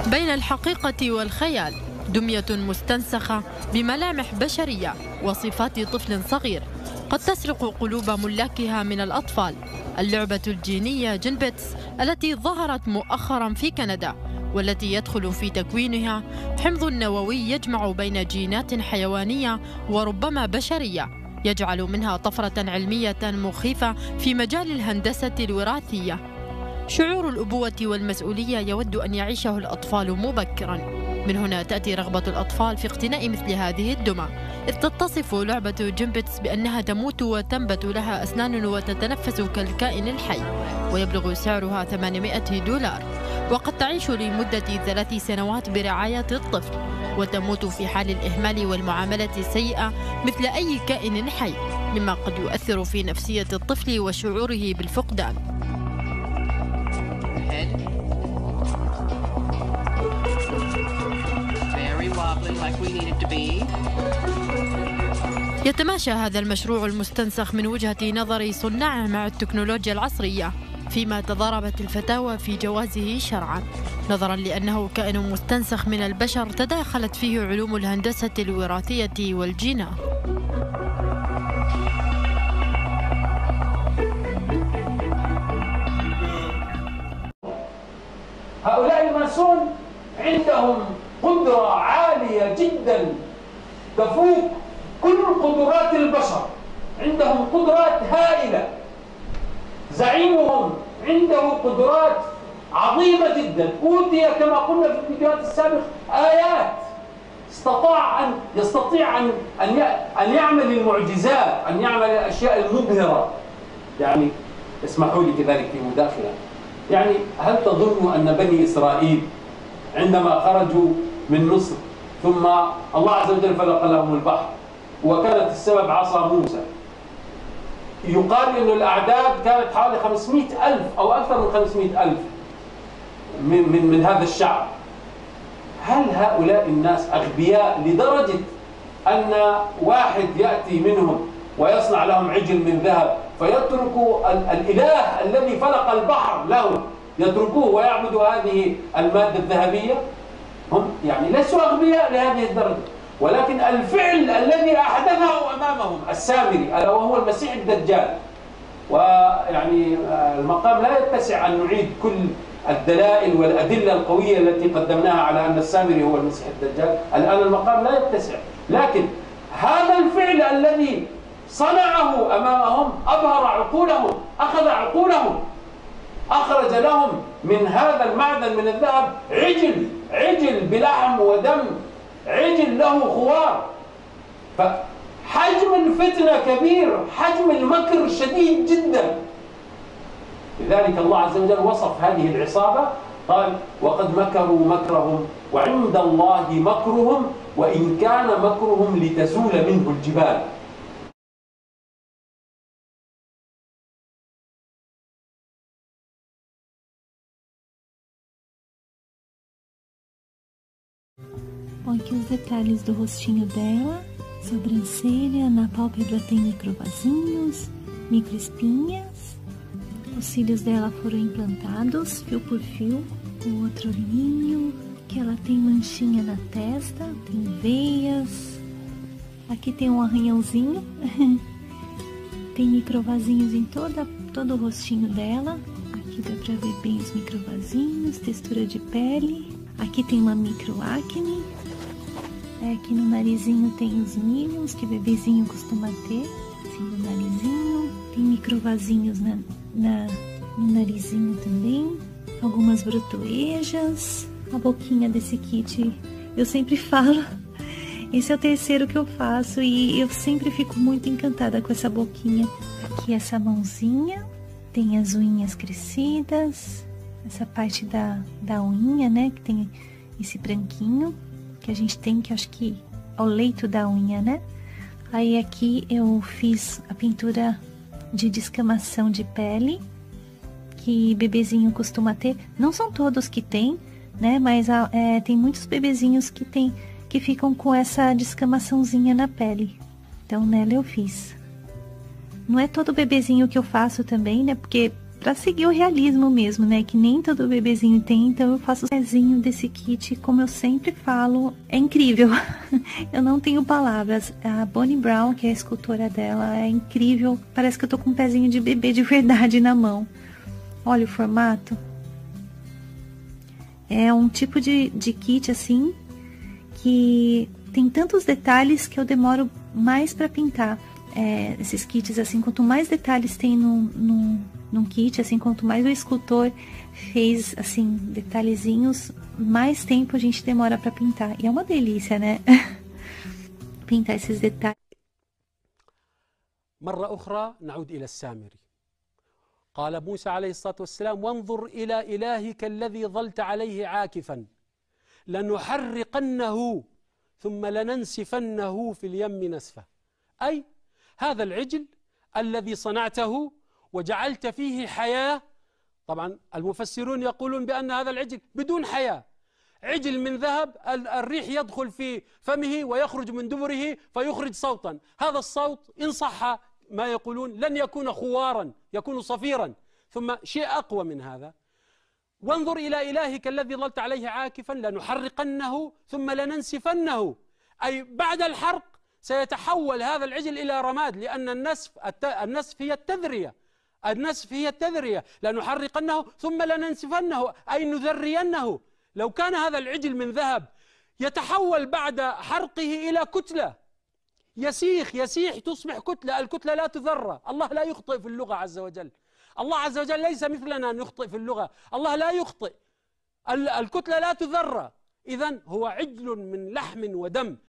بين الحقيقة والخيال، دمية مستنسخة بملامح بشرية وصفات طفل صغير قد تسرق قلوب ملاكها من الأطفال. اللعبة الجينية جينبيتس التي ظهرت مؤخرا في كندا، والتي يدخل في تكوينها حمض نووي يجمع بين جينات حيوانية وربما بشرية، يجعل منها طفرة علمية مخيفة في مجال الهندسة الوراثية. شعور الأبوة والمسؤولية يود أن يعيشه الأطفال مبكرا. من هنا تأتي رغبة الأطفال في اقتناء مثل هذه الدمى، إذ تتصف لعبة جينبيتس بأنها تموت وتنبت لها أسنان وتتنفس كالكائن الحي، ويبلغ سعرها $800، وقد تعيش لمدة 3 سنوات برعاية الطفل، وتموت في حال الإهمال والمعاملة السيئة مثل أي كائن حي، مما قد يؤثر في نفسية الطفل وشعوره بالفقدان. يتماشى هذا المشروع المستنسخ من وجهة نظر صناعه مع التكنولوجيا العصرية، فيما تضاربت الفتاوى في جوازه شرعا، نظرا لأنه كائن مستنسخ من البشر تداخلت فيه علوم الهندسة الوراثية والجينات. هؤلاء الماسون عندهم قدرة عالية جدا تفوق كل قدرات البشر، عندهم قدرات هائلة. زعيمهم عنده قدرات عظيمة جدا، أوتي كما قلنا في الفيديوهات السابقة آيات، يستطيع أن يعمل المعجزات، أن يعمل الأشياء المبهرة. يعني اسمحوا لي كذلك في مداخلة، يعني هل تظن أن بني إسرائيل عندما خرجوا من مصر ثم الله عز وجل فلق لهم البحر وكانت السبب عصا موسى، يقال أن الأعداد كانت حوالي 500,000 أو أكثر من 500,000 من هذا الشعب، هل هؤلاء الناس أغبياء لدرجة أن واحد يأتي منهم ويصنع لهم عجل من ذهب فيتركوا الإله الذي فلق البحر له، يتركوه ويعبدوا هذه المادة الذهبية؟ هم يعني ليسوا أغبياء لهذه الدرجة، ولكن الفعل الذي أحدثه أمامهم السامري ألا وهو المسيح الدجال. ويعني المقام لا يتسع أن نعيد كل الدلائل والأدلة القوية التي قدمناها على أن السامري هو المسيح الدجال، الآن المقام لا يتسع، لكن هذا الفعل الذي صنعه أمامهم أبهر عقولهم، أخذ عقولهم، أخرج لهم من هذا المعدن من الذهب عجل بلحم ودم، عجل له خوار. فحجم الفتنة كبير، حجم المكر شديد جدا. لذلك الله عز وجل وصف هذه العصابة قال: وقد مكروا مكرهم وعند الله مكرهم وإن كان مكرهم لتزول منه الجبال. Bom, aqui os detalhes do rostinho dela, sobrancelha, na pálpebra tem microvasinhos, microespinhas, os cílios dela foram implantados, fio por fio, o outro olhinho, que ela tem manchinha na testa, tem veias, aqui tem um arranhãozinho, tem microvasinhos em todo o rostinho dela, aqui dá pra ver bem os microvasinhos, textura de pele, aqui tem uma microacne. Aqui no narizinho tem os minions que bebezinho costuma ter, assim no narizinho. Tem microvasinhos no narizinho também. Algumas brotoejas. A boquinha desse kit, eu sempre falo, esse é o terceiro que eu faço e eu sempre fico muito encantada com essa boquinha. Aqui essa mãozinha, tem as unhas crescidas, essa parte da unha, né, que tem esse branquinho que a gente tem, que acho que é o leito da unha, né? Aí aqui eu fiz a pintura de descamação de pele, que bebezinho costuma ter. Não são todos que tem, né? Mas tem muitos bebezinhos que ficam com essa descamaçãozinha na pele. Então nela eu fiz. Não é todo bebezinho que eu faço também, né? Porque Pra seguir o realismo mesmo, né? Que nem todo bebezinho tem, então eu faço o pezinho desse kit, como eu sempre falo, é incrível. Eu não tenho palavras. A Bonnie Brown, que é a escultora dela, é incrível. Parece que eu tô com um pezinho de bebê de verdade na mão. Olha o formato. É um tipo de kit assim, que tem tantos detalhes que eu demoro mais pra pintar. Esses kits assim, quanto mais detalhes tem num kit, assim, quanto mais o escultor fez, assim, detalhezinhos, mais tempo a gente demora para pintar. E é uma delícia, né? Pintar esses detalhes. مرة أخرى نعود إلى السامري. قال موسى عليه الصلاة والسلام: وانظر إلى إلهك الذي ظلت عليه عاكفا لنحرقنه ثم لننسفنه في اليم نسفا. أي هذا العجل الذي صنعته وجعلت فيه حياة. طبعا المفسرون يقولون بأن هذا العجل بدون حياة، عجل من ذهب، الريح يدخل في فمه ويخرج من دبره فيخرج صوتا، هذا الصوت إن صح ما يقولون لن يكون خوارا، يكون صفيرا. ثم شيء أقوى من هذا: وانظر إلى إلهك الذي ظلت عليه عاكفا لنحرقنه ثم لننسفنه. أي بعد الحرق سيتحول هذا العجل إلى رماد، لأن النسف هي التذرية، النسف هي التذرية. لنحرقنه ثم لننسفنه أي نذرينه. لو كان هذا العجل من ذهب يتحول بعد حرقه إلى كتلة، يسيح تصبح كتلة، الكتلة لا تذرى. الله لا يخطئ في اللغة عز وجل، الله عز وجل ليس مثلنا أن يخطئ في اللغة، الله لا يخطئ، الكتلة لا تذرى. إذن هو عجل من لحم ودم